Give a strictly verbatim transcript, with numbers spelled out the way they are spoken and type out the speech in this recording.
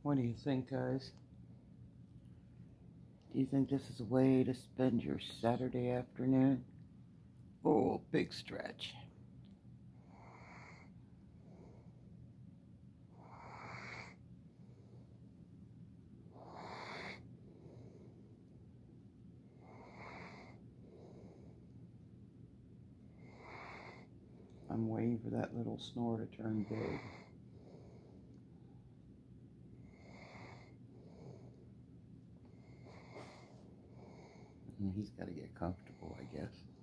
What do you think, guys? Do you think this is a way to spend your Saturday afternoon? Oh, big stretch. I'm waiting for that little snore to turn big. And he's got to get comfortable, I guess.